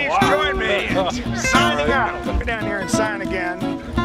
please join me in signing out. Go down here and sign again.